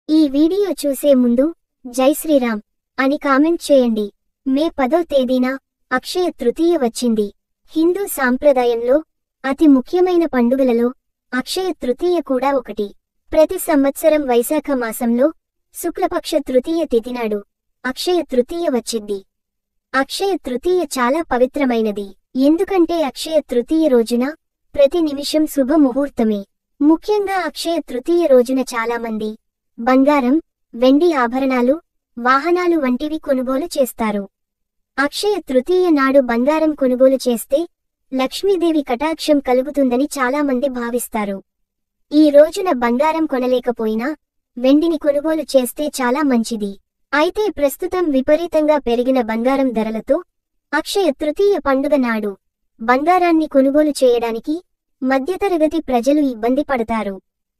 ఈ వీడియో చూసే ముందు జై శ్రీరామ్ అని కామెంట్ చేయండి. మే 10వ తేదీన అక్షయ తృతీయ వచ్చింది. హిందూ సాంప్రదాయంలో అతి ముఖ్యమైన పండుగలలో అక్షయ తృతీయ కూడా ఒకటి. ప్రతి సంవత్సరం వైశాఖ మాసంలో శుక్లపక్ష తృతీయ తిథినాడు అక్షయ తృతీయ వచ్చింది. అక్షయ తృతీయ చాలా పవిత్రమైనది. ఎందుకంటే అక్షయ తృతీయ రోజున ప్రతి నిమిషం శుభ ముహూర్తమే. ముఖ్యంగా అక్షయ తృతీయ రోజున చాలామంది బంగారం, వెండి ఆభరణాలు, వాహనాలు వంటివి కొనుగోలు చేస్తారు. అక్షయ తృతీయ నాడు బంగారం కొనుగోలు చేస్తే లక్ష్మీదేవి కటాక్షం కలుగుతుందని చాలామంది భావిస్తారు. ఈ రోజున బంగారం కొనలేకపోయినా వెండిని కొనుగోలు చేస్తే చాలా మంచిది. అయితే ప్రస్తుతం విపరీతంగా పెరిగిన బంగారం ధరలతో అక్షయ తృతీయ పండుగ నాడు బంగారాన్ని కొనుగోలు చేయడానికి మధ్యతరగతి ప్రజలు ఇబ్బంది పడతారు.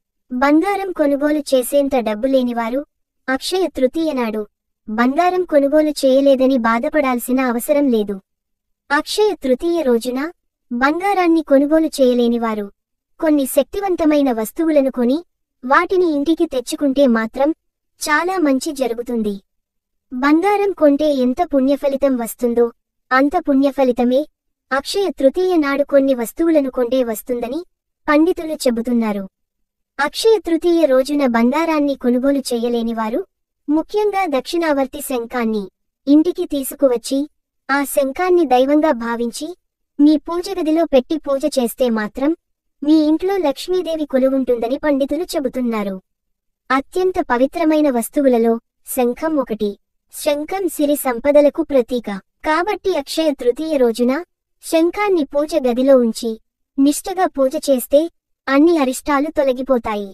బంగారం కొనుగోలు చేసేంత డబ్బు లేనివారు అక్షయ తృతీయ నాడు బంగారం కొనుగోలు చేయలేదని బాధపడాల్సిన అవసరం లేదు. అక్షయ తృతీయ రోజున బంగారాన్ని కొనుగోలు చేయలేనివారు కొన్ని శక్తివంతమైన వస్తువులను కొని వాటిని ఇంటికి తెచ్చుకుంటే మాత్రం చాలా మంచి జరుగుతుంది. బంగారం కొంటే ఎంత పుణ్యఫలితం వస్తుందో అంత పుణ్యఫలితమే అక్షయ తృతీయ నాడు కొన్ని వస్తువులను కొంటే వస్తుందని పండితులు చెబుతున్నారు. అక్షయ తృతీయ రోజున బంగారాన్ని కొనుగోలు చేయలేనివారు ముఖ్యంగా దక్షిణావర్తి శంఖాన్ని ఇంటికి తీసుకువచ్చి ఆ శంఖాన్ని దైవంగా భావించి మీ పూజగదిలో పెట్టి పూజ చేస్తే మాత్రం మీ ఇంట్లో లక్ష్మీదేవి కొలువుంటుందని పండితులు చెబుతున్నారు. అత్యంత పవిత్రమైన వస్తువులలో శంఖం ఒకటి. శంఖం సిరి సంపదలకు ప్రతీక. కాబట్టి అక్షయ తృతీయ రోజున శంఖాన్ని పూజ గదిలో ఉంచి నిష్టగా పూజ చేస్తే అన్ని అరిష్టాలు తొలగిపోతాయి.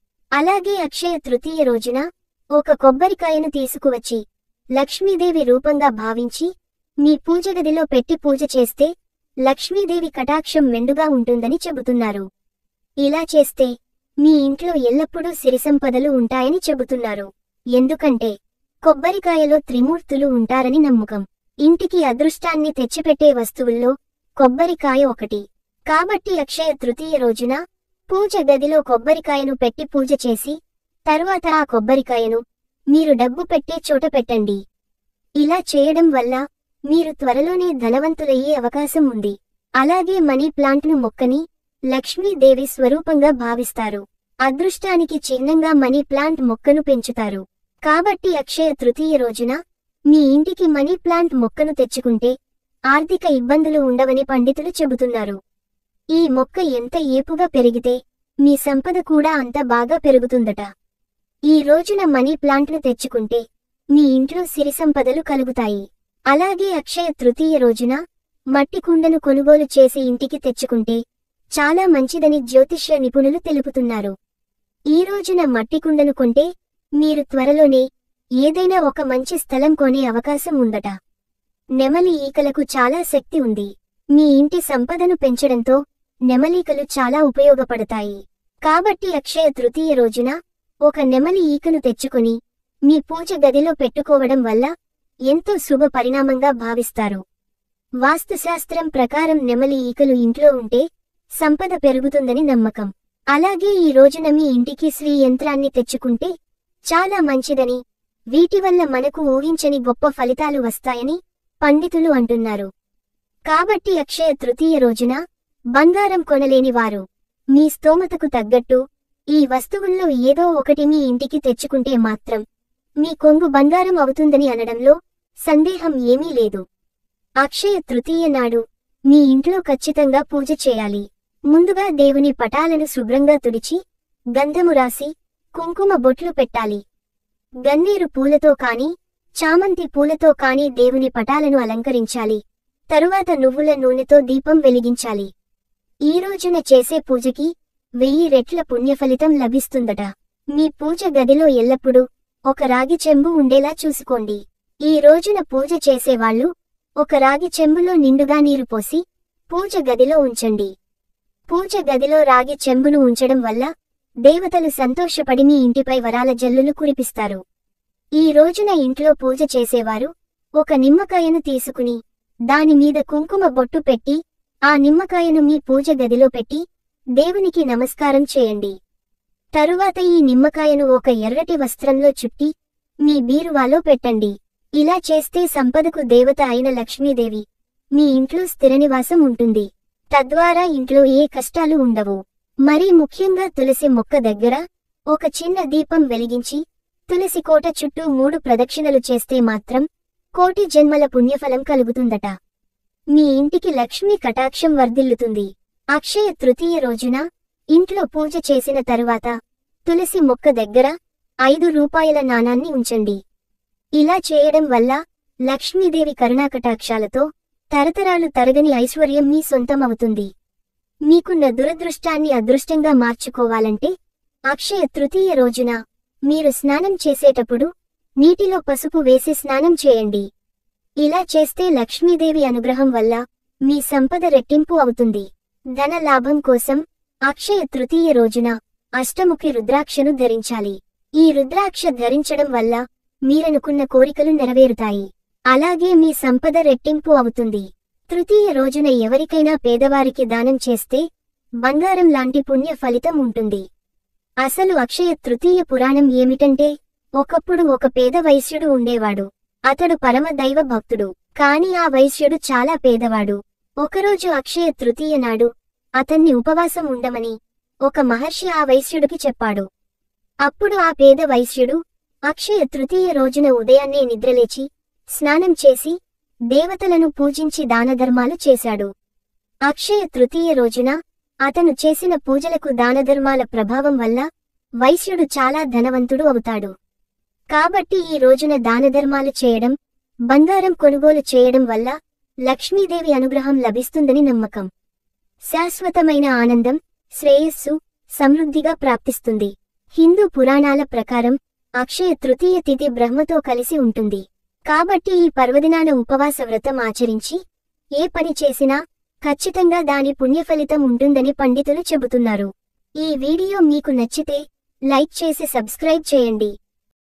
అలాగే అక్షయ తృతీయ రోజున ఒక కొబ్బరికాయను తీసుకువచ్చి లక్ష్మీదేవి రూపంగా భావించి మీ పూజగదిలో పెట్టి పూజ చేస్తే లక్ష్మీదేవి కటాక్షం మెండుగా ఉంటుందని చెబుతున్నారు. ఇలా చేస్తే మీ ఇంట్లో ఎల్లప్పుడూ సిరిసంపదలు ఉంటాయని చెబుతున్నారు. ఎందుకంటే కొబ్బరికాయలో త్రిమూర్తులు ఉంటారని నమ్మకం. ఇంటికి అదృష్టాన్ని తెచ్చిపెట్టే వస్తువుల్లో కొబ్బరికాయ ఒకటి. కాబట్టి అక్షయ తృతీయ రోజున పూజ గదిలో కొబ్బరికాయను పెట్టి పూజ చేసి తర్వాత ఆ కొబ్బరికాయను మీరు డబ్బు పెట్టే చోట పెట్టండి. ఇలా చేయడం వల్ల మీరు త్వరలోనే ధనవంతులయ్యే అవకాశం ఉంది. అలాగే మనీ ప్లాంట్ను మొక్కని లక్ష్మీదేవి స్వరూపంగా భావిస్తారు. అదృష్టానికి చిహ్నంగా మనీ ప్లాంట్ మొక్కను పెంచుతారు. కాబట్టి అక్షయ తృతీయ రోజున మీ ఇంటికి మనీ ప్లాంట్ మొక్కను తెచ్చుకుంటే ఆర్థిక ఇబ్బందులు ఉండవని పండితులు చెబుతున్నారు. ఈ మొక్క ఎంత ఏపుగా పెరిగితే మీ సంపద కూడా అంత బాగా పెరుగుతుందట. ఈ రోజున మనీ ప్లాంట్ను తెచ్చుకుంటే మీ ఇంట్లో సిరి సంపదలు కలుగుతాయి. అలాగే అక్షయ తృతీయ రోజున మట్టి కుండను కొనుగోలు చేసి ఇంటికి తెచ్చుకుంటే చాలా మంచిదని జ్యోతిష్య నిపుణులు తెలుపుతున్నారు. ఈ రోజున మట్టి కుండను కొంటే మీరు త్వరలోనే ఏదైనా ఒక మంచి స్థలం కొనే అవకాశం ఉందట. నెమలి ఈకలకు చాలా శక్తి ఉంది. మీ ఇంటి సంపదను పెంచడంతో నెమలీకలు చాలా ఉపయోగపడతాయి. కాబట్టి అక్షయ తృతీయ రోజున ఒక నెమలి ఈకను తెచ్చుకొని మీ పూజ గదిలో పెట్టుకోవడం వల్ల ఎంతో శుభ పరిణామంగా భావిస్తారు. వాస్తుశాస్త్రం ప్రకారం నెమలి ఈకలు ఇంట్లో ఉంటే సంపద పెరుగుతుందని నమ్మకం. అలాగే ఈ రోజున మీ ఇంటికి శ్రీ యంత్రాన్ని తెచ్చుకుంటే చాలా మంచిదని, వీటి వల్ల మనకు ఊహించని గొప్ప ఫలితాలు వస్తాయని పండితులు అంటున్నారు. కాబట్టి అక్షయ తృతీయ రోజున బంగారం కొనలేని వారు మీ స్తోమతకు తగ్గట్టు ఈ వస్తువుల్లో ఏదో ఒకటి మీ ఇంటికి తెచ్చుకుంటే మాత్రం మీ కొంగు బంగారం అవుతుందని అనడంలో సందేహం ఏమీ లేదు. అక్షయ తృతీయ నాడు మీ ఇంట్లో ఖచ్చితంగా పూజ చేయాలి. ముందుగా దేవుని పటాలను శుభ్రంగా తుడిచి గంధము రాసి కుంకుమ బొట్లు పెట్టాలి. గన్నేరు పూలతో కానీ చామంతి పూలతో కానీ దేవుని పటాలను అలంకరించాలి. తరువాత నువ్వుల నూనెతో దీపం వెలిగించాలి. ఈ రోజున చేసే పూజకి 1000 రెట్ల పుణ్యఫలితం లభిస్తుందట. మీ పూజ గదిలో ఎల్లప్పుడూ ఒక రాగి చెంబు ఉండేలా చూసుకోండి. ఈ రోజున పూజ చేసేవాళ్లు ఒక రాగి చెంబులో నిండుగా నీరు పోసి పూజ గదిలో ఉంచండి. పూజ గదిలో రాగి చెంబును ఉంచడం వల్ల దేవతలు సంతోషపడి మీ ఇంటిపై వరాల జల్లులు కురిపిస్తారు. ఈ రోజున ఇంట్లో పూజ చేసేవారు ఒక నిమ్మకాయను తీసుకుని దాని మీద కుంకుమ బొట్టు పెట్టి ఆ నిమ్మకాయను మీ పూజ గదిలో పెట్టి దేవునికి నమస్కారం చేయండి. తరువాత ఈ నిమ్మకాయను ఒక ఎర్రటి వస్త్రంలో చుట్టి మీ బీరువాలో పెట్టండి. ఇలా చేస్తే సంపదకు దేవత అయిన లక్ష్మీదేవి మీ ఇంట్లో స్థిరనివాసం ఉంటుంది. తద్వారా ఇంట్లో ఏ కష్టాలు ఉండవు. మరీ ముఖ్యంగా తులసి మొక్క దగ్గర ఒక చిన్న దీపం వెలిగించి తులసి కోట చుట్టూ 3 ప్రదక్షిణలు చేస్తే మాత్రం కోటి జన్మల పుణ్యఫలం కలుగుతుందట. మీ ఇంటికి లక్ష్మీ కటాక్షం వర్ధిల్లుతుంది. అక్షయ తృతీయ రోజున ఇంట్లో పూజ చేసిన తరువాత తులసి మొక్క దగ్గర 5 రూపాయల నాణాన్ని ఉంచండి. ఇలా చేయడం వల్ల లక్ష్మీదేవి కరుణాకటాక్షాలతో తరతరాలు తరగని ఐశ్వర్యం మీ సొంతమవుతుంది. మీకున్న దురదృష్టాన్ని అదృష్టంగా మార్చుకోవాలంటే అక్షయ తృతీయ రోజున మీరు స్నానం చేసేటప్పుడు నీటిలో పసుపు వేసి స్నానం చేయండి. ఇలా చేస్తే లక్ష్మీదేవి అనుగ్రహం వల్ల మీ సంపద రెట్టింపు అవుతుంది. ధన లాభం కోసం అక్షయ తృతీయ రోజున అష్టముఖి రుద్రాక్షను ధరించాలి. ఈ రుద్రాక్ష ధరించడం వల్ల మీరనుకున్న కోరికలు నెరవేరుతాయి. అలాగే మీ సంపద రెట్టింపు అవుతుంది. తృతీయ రోజున ఎవరికైనా పేదవారికి దానం చేస్తే బంగారం లాంటి పుణ్య ఫలితం ఉంటుంది. అసలు అక్షయ తృతీయ పురాణం ఏమిటంటే, ఒకప్పుడు ఒక పేద వైశ్యుడు ఉండేవాడు. అతడు పరమ దైవ భక్తుడు. కాని ఆ వైశ్యుడు చాలా పేదవాడు. ఒకరోజు అక్షయ తృతీయ నాడు అతన్ని ఉపవాసం ఉండమని ఒక మహర్షి ఆ వైశ్యుడికి చెప్పాడు. అప్పుడు ఆ పేద వైశ్యుడు అక్షయ తృతీయ రోజున ఉదయాన్నే నిద్రలేచి స్నానం చేసి దేవతలను పూజించి దానధర్మాలు చేశాడు. అక్షయ తృతీయ రోజున అతను చేసిన పూజలకు దానధర్మాల ప్రభావం వల్ల వైశ్యుడు చాలా ధనవంతుడు అవుతాడు. కాబట్టి ఈ రోజున దానధర్మాలు చేయడం, బంగారం కొనుగోలు చేయడం వల్ల లక్ష్మీదేవి అనుగ్రహం లభిస్తుందని నమ్మకం. శాశ్వతమైన ఆనందం, శ్రేయస్సు, సమృద్ధిగా ప్రాప్తిస్తుంది. హిందూ పురాణాల ప్రకారం అక్షయ తృతీయ తిథి బ్రహ్మతో కలిసి ఉంటుంది. కాబట్టి ఈ పర్వదినాన ఉపవాస వ్రతం ఆచరించి ఏ పని చేసినా ఖచ్చితంగా దాని పుణ్యఫలితం ఉంటుందని పండితులు చెబుతున్నారు. ఈ వీడియో మీకు నచ్చితే లైక్ చేసి సబ్స్క్రైబ్ చేయండి.